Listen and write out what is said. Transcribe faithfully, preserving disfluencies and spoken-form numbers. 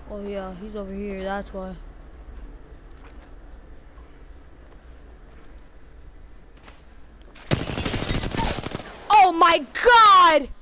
Oh yeah, he's over here, that's why. Oh my god!